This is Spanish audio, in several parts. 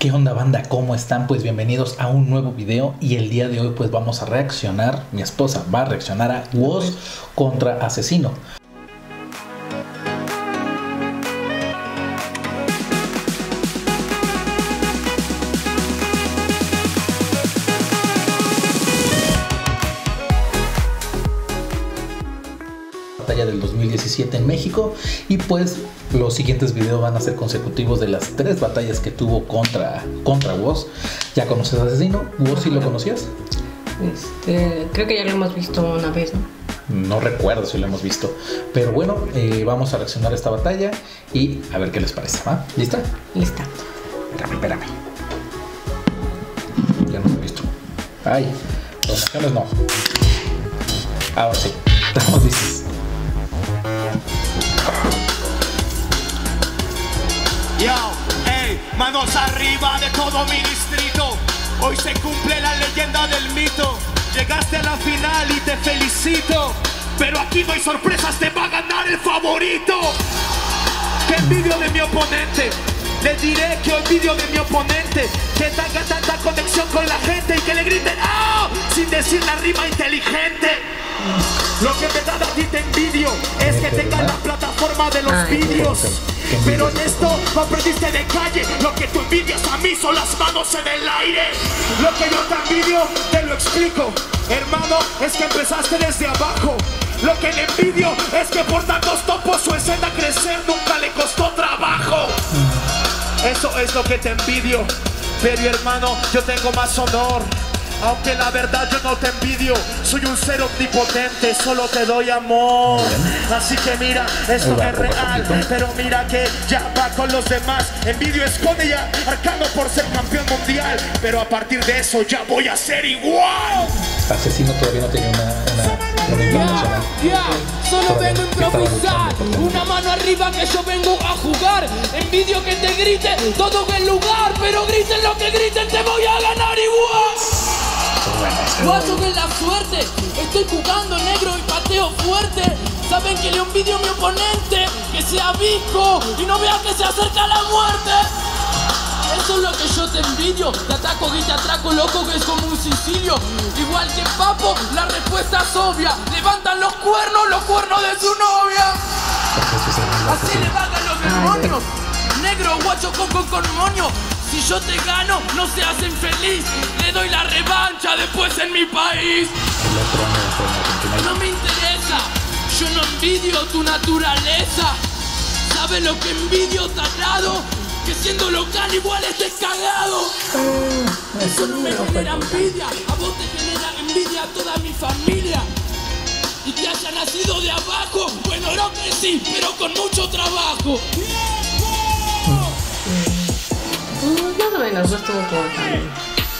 ¿Qué onda, banda? ¿Cómo están? Pues bienvenidos a un nuevo video y el día de hoy pues vamos a reaccionar, mi esposa va a reaccionar a Woz contra Asesino. Batalla del 2017 en México, y pues los siguientes videos van a ser consecutivos de las 3 batallas que tuvo contra Woz. ¿Ya conoces a Asesino? ¿Woz sí lo conocías? Creo que ya lo hemos visto una vez, ¿no? No recuerdo si lo hemos visto, pero bueno, vamos a reaccionar a esta batalla y a ver qué les parece, ¿va? ¿Lista? Lista. Espérame. Ya no lo he visto. Ay, donaciones no. Ahora sí, estamos listos. Yo, hey, manos arriba de todo mi distrito. Hoy se cumple la leyenda del mito. Llegaste a la final y te felicito, pero aquí no hay sorpresas, te va a ganar el favorito. Que envidio de mi oponente, le diré que envidio de mi oponente, que tenga tanta conexión con la gente y que le griten ¡ah! Sin decir la rima inteligente. Lo que me da a ti te envidio es que tengas la plataforma de los vídeos, pero en esto no aprendiste de calle. Lo que tú envidias a mí son las manos en el aire. Lo que yo te envidio te lo explico, hermano, es que empezaste desde abajo. Lo que le envidio es que por tantos topos su escena crecer nunca le costó trabajo. Eso es lo que te envidio, pero hermano, yo tengo más honor. Aunque la verdad yo no te envidio, soy un ser omnipotente, solo te doy amor. Así que mira, esto es real, pero mira que ya va con los demás. Envidio esconde ya, Arcano por ser campeón mundial, pero a partir de eso ya voy a ser igual. Asesino todavía no tiene una nacional. Solo vengo a improvisar, una mano arriba que yo vengo a jugar. Envidio que te grite todo en el lugar, pero griten lo que griten, te voy a ganar igual. Guacho que es la suerte, estoy jugando negro y pateo fuerte. Saben que le envidio a mi oponente, que sea visco y no vea que se acerca la muerte. Eso es lo que yo te envidio, te ataco y te atraco loco que es como un Sicilio. Igual que Papo, la respuesta es obvia, levantan los cuernos de su novia. Así le vagan los demonios, negro guacho con moño. Si yo te gano, no se hacen feliz. Le doy la revancha después en mi país. No me interesa, yo no envidio tu naturaleza. ¿Sabes lo que envidio, tarado? Que siendo local igual estés cagado. Eso no me genera envidia, a vos te genera envidia toda mi familia. Y que haya nacido de abajo, bueno, no crecí, pero con mucho trabajo. Más o menos, no estuvo como tan...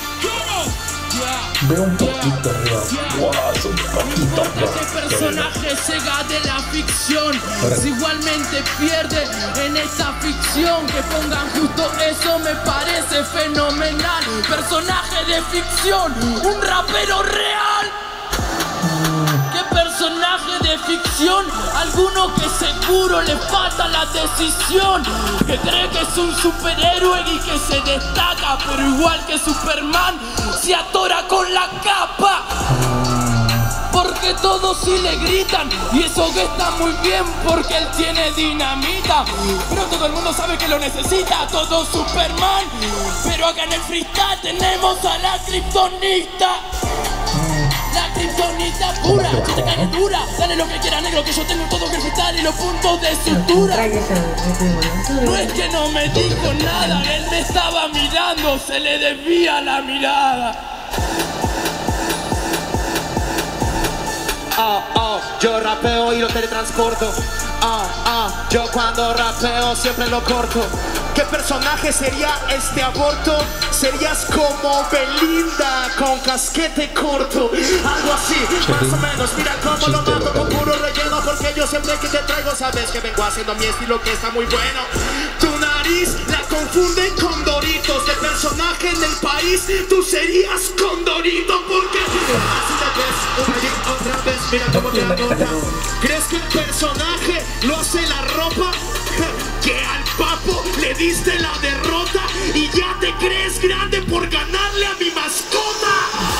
Veo un poquito arriba. Wow, es un poquito arriba. Ese personaje cega de la ficción, si igualmente pierde en esta ficción. Que pongan justo eso me parece fenomenal. Personaje de ficción, un rapero real. ¿Qué personaje de ficción? Alguno que seguro le falta la decisión, que cree que es un superhéroe y que se destaca, pero igual que Superman se atora con la capa. Porque todos sí le gritan, y eso que está muy bien porque él tiene dinamita. Pero todo el mundo sabe que lo necesita, todo Superman. Pero acá en el freestyle tenemos a la kriptonita. La kriptonita pura, si te cae dura, dale lo que quiera negro, que yo tengo todo que freestyle y los puntos de sutura. No es que no me dijo nada, él me estaba mirando, se le desvía la mirada. Yo rapeo y lo teletransporto. Yo cuando rapeo siempre lo corto. ¿Qué personaje sería este aborto? Serías como Belinda con casquete corto. Algo así, más o menos. Mira cómo lo mato con puro relleno, porque yo siempre que te traigo sabes que vengo haciendo mi estilo que está muy bueno. Tu nariz la confunden con Doritos. De personaje en el país tú serías Condorito, porque así te ves una y otra vez. Mira cómo te agota. ¿Crees que el personaje lo hace la ropa? Que al Papo le diste la derrota y ya te crees grande por ganarle a mi mascota.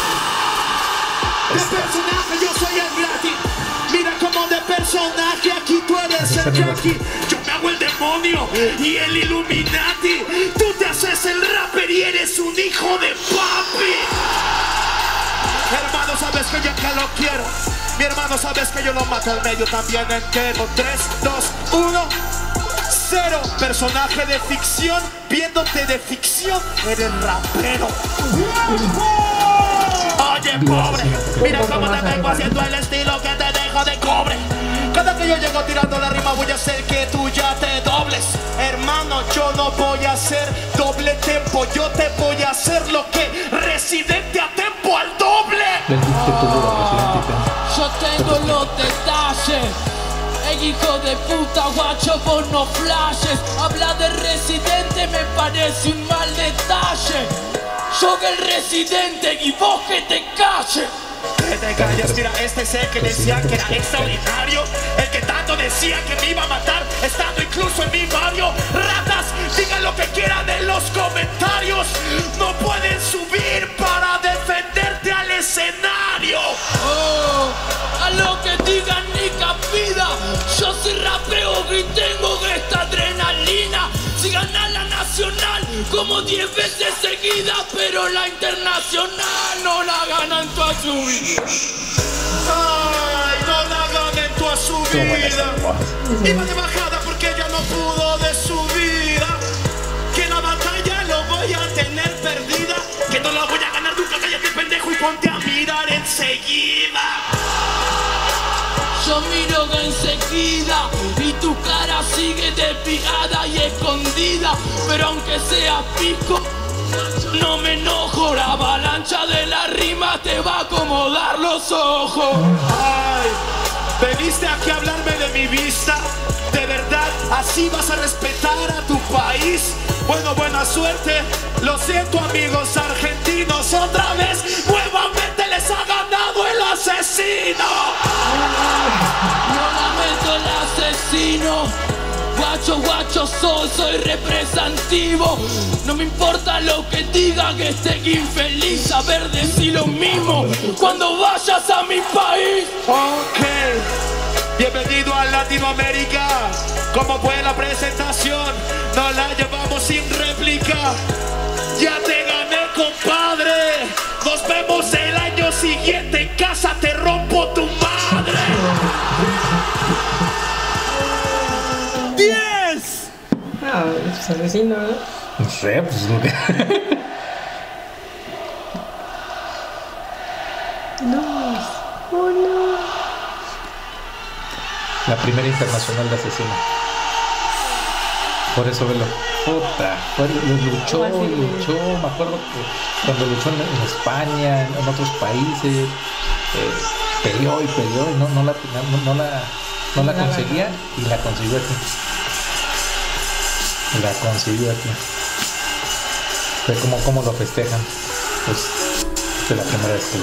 De personaje yo soy el gratis. Mira como de personaje aquí tú eres el Jackie. Yo me hago el demonio y el Illuminati. Tú te haces el rapper y eres un hijo de papi. Hermano, sabes que yo acá lo quiero. Mi hermano, sabes que yo lo mato al medio también entero. 3, 2, 1, 0. Personaje de ficción, viéndote de ficción, eres rapero. Oye, pobre, mira cómo te vengo haciendo el estilo que te dejo de cobre. Cada que yo llego tirando la rima voy a hacer que tú ya te dobles. Hermano, yo no voy a hacer doble tempo. Yo te voy a hacer lo que Residente a tempo al doble. Yo tengo los detalles. El hijo de puta, guacho, vos no flashes. Habla de Residente me parece un mal detalle. Yo que el Residente y vos que te calles. Que te calles, mira, este es el que decía que era extraordinario. El que tanto decía que me iba a matar, estando incluso en mi barrio. Ratas, digan lo que quieran en los comentarios. No pueden subir para defenderte al escenario. Oh, a lo que digan ni capida. Yo sí rapeo y tengo esta adrenalina. Si ganas la nacional como 10 veces seguidas, pero la internacional no la ganan toda su vida. Ay, no la ganen toda su vida. Iba de bajada porque ella no pudo de su vida. Que la batalla lo voy a tener perdida. Que no la voy a ganar nunca, cállate pendejo y ponte a mirar enseguida. Yo miro enseguida y tu cara sigue despijada y escondida. Pero aunque seas pico, no me enojo. La avalancha de la rima te va a acomodar los ojos. Ay, veniste aquí a hablarme de mi vista. De verdad, así vas a respetar a tu país. Bueno, buena suerte. Lo siento, amigos argentinos. Otra vez, nuevamente les ha ganado el asesino. No lamento el asesino. Guacho, guacho soy representativo. No me importa lo que digan que esté infeliz. Saber decir lo mismo cuando vayas a mi país. Ok, bienvenido a Latinoamérica. ¿Cómo fue la presentación? No la llevamos sin réplica. Ya te gané, compadre. Nos vemos el año siguiente en casa. Te rompo tu madre. 10. Ah, es asesino, ¿no? No sé, pues lo que. No. Oh, no. La primera internacional de asesino. Por eso velo. Puta. Luchó, me acuerdo que cuando luchó en España, en otros países, peleó y no la conseguía y la consiguió aquí. La consiguió aquí. Ve cómo lo festejan. Pues es la primera vez que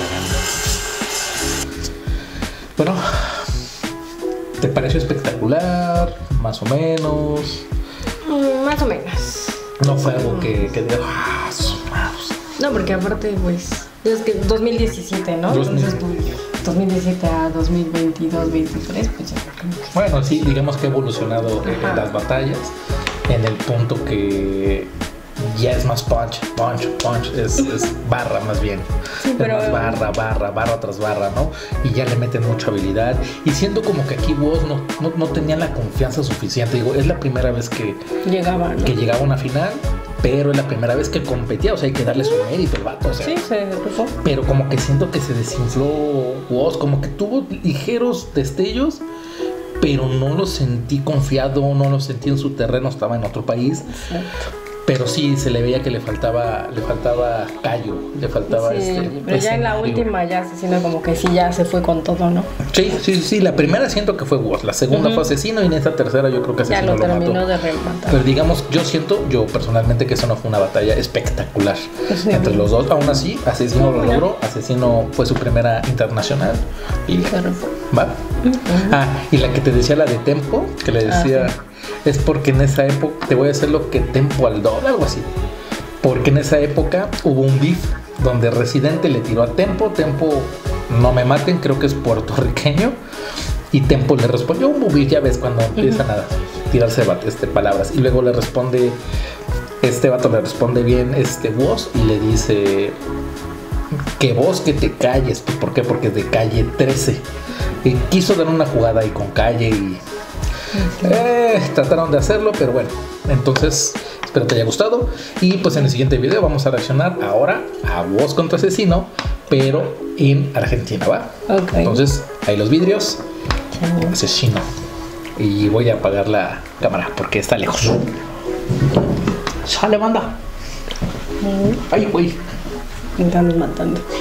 la ganan. Bueno, ¿te pareció espectacular? Más o menos. Más o menos. No fue algo que diga, ¡ah, sumados! No, porque aparte, pues, es que 2017, ¿no? Entonces, pues, 2017 a 2022, 23, pues ya. Bueno, sí, digamos que ha evolucionado las batallas en el punto que ya es más punch, es barra más bien. Sí, pero es más barra tras barra, ¿no? Y ya le meten mucha habilidad. Y siento como que aquí vos no tenían la confianza suficiente. Digo, es la primera vez que llegaba, ¿no? Que llegaba a una final, pero es la primera vez que competía. O sea, hay que darle su mérito el vato. O sea, sí, se rifó. Pero como que siento que se desinfló Woz, como que tuvo ligeros destellos, pero no lo sentí confiado, no lo sentí en su terreno, estaba en otro país. Exacto. Pero sí, se le veía que le faltaba callo, le faltaba sí, pero ya en la última ya asesino como que sí ya se fue con todo, ¿no? Sí, la primera siento que fue Woz, la segunda fue asesino y en esta tercera yo creo que asesino ya lo terminó mató. De rematar. Pero digamos, yo personalmente que eso no fue una batalla espectacular entre los dos. Aún así, asesino lo logró, asesino fue su primera internacional y ¿va? Y la que te decía, la de Tempo, que le decía... Sí. Es porque en esa época te voy a hacer lo que Tempo al doble, algo así. Porque en esa época hubo un beef donde Residente le tiró a Tempo. Tempo, no me maten, creo que es puertorriqueño. Y Tempo le respondió un beef, ya ves, cuando empiezan a tirarse palabras. Y luego le responde, este vato le responde bien, Woz, y le dice que vos que te calles. Pues, ¿por qué? Porque es de Calle 13. Y quiso dar una jugada ahí con Calle y trataron de hacerlo, pero bueno. Entonces, espero te haya gustado. Y pues en el siguiente video vamos a reaccionar ahora a Woz contra Asesino, pero en Argentina, ¿va? Okay. Entonces, ahí los vidrios. Asesino. Y voy a apagar la cámara porque está lejos. Sale, banda. Ay, güey. Me están matando.